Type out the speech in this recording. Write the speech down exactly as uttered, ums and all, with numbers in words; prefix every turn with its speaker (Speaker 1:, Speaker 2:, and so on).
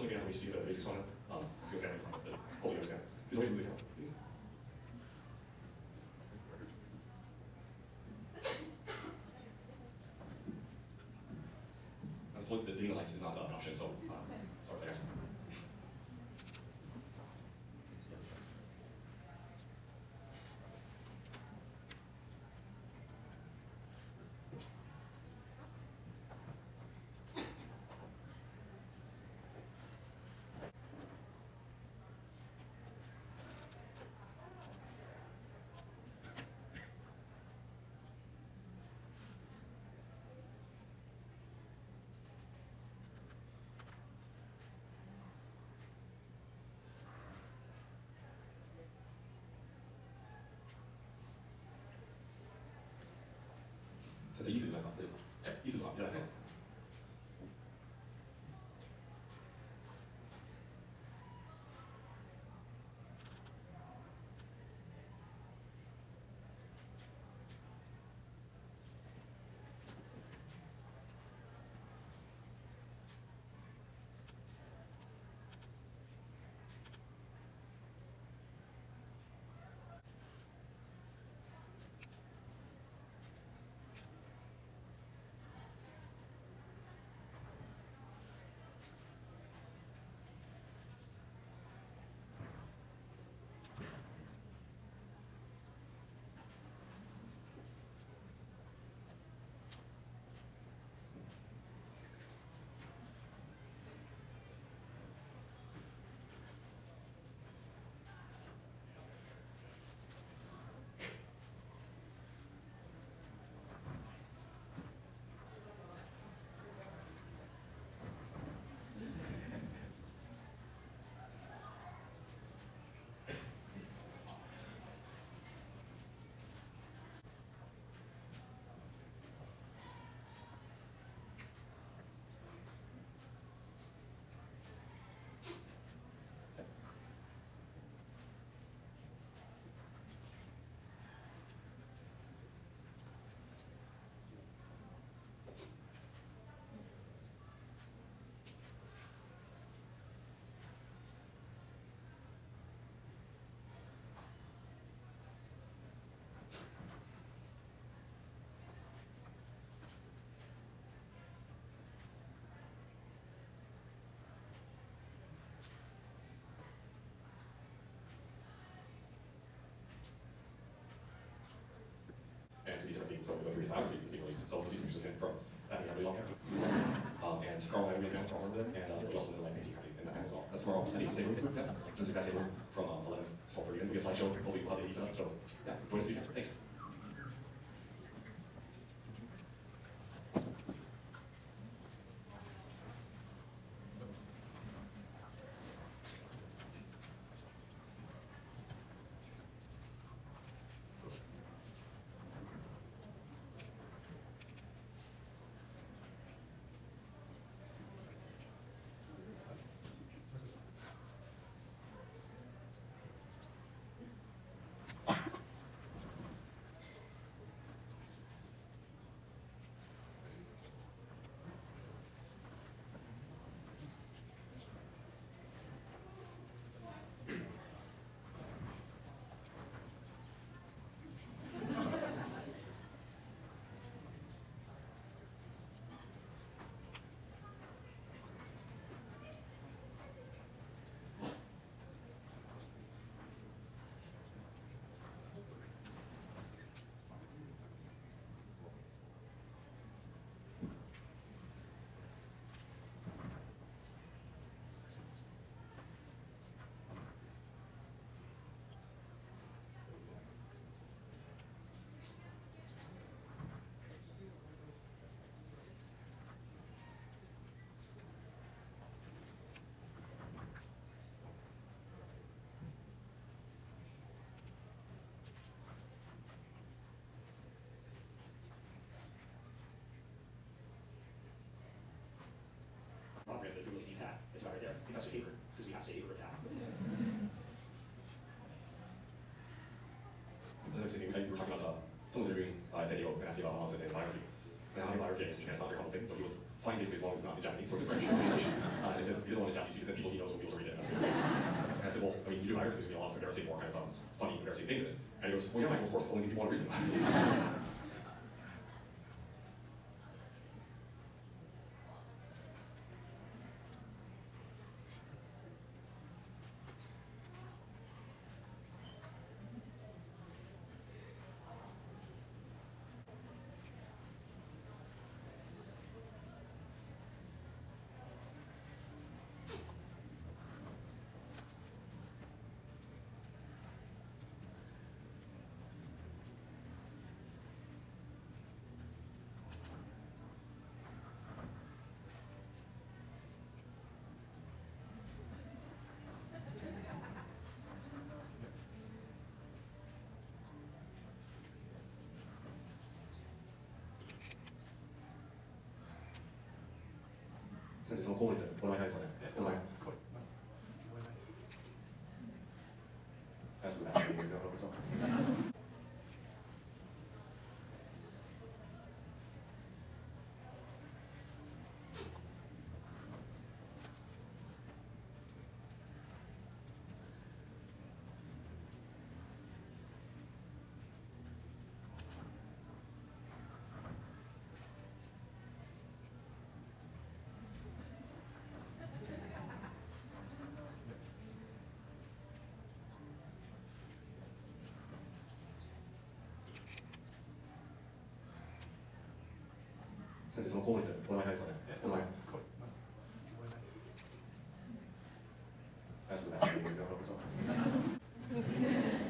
Speaker 1: unfortunately, we have to reach the basics on it. Um, still standing on it, but hopefully you understand. Is there a way to move the camera? The dimming lights is not uh, an option, so um, sorry, I guess.先生、意思ください。どうぞ。え、意思とか、いらっしゃいます。And to be different themes, so we go through his biography, you can see at least, so we see some pictures of him from having had really long hair. Um, and Carl had a really young Carl with him, and uh, we also did a like painting in that time as well. That's tomorrow, I think it's the same room, yeah, it's the exact same room from um, eleven to twelve thirty, and we get a slideshow, hopefully we'll have the set up, so yeah, join us again, thanks. If you look at his hat, it's about right there. He touched a paper. It says we have to say paper hat. Another thing, we were talking about uh, someone's interviewing uh, at San Diego and asking about Amano Sensei in the biography. And how biography, I guess, in Japan is not very humble thing, so he was fine basically as long as it's not in Japanese, so it's in French, it's in English. Uh, and he said he doesn't want it in Japanese because then people he knows will be able to read it. And, that's and I said, well, I mean, you do biographies, there's going to be a lot of embarrassing, more kind of um, funny, embarrassing things in it. And he goes, well, yeah, Michael, of course, it's the only thing people want to read them.先生、そのコウモリってお名前ないですよね。お名前。That's the bad thing, you know, so.先生、そのコウモリってお名前ないですよね。お名前。That's the bad thing, you know, so.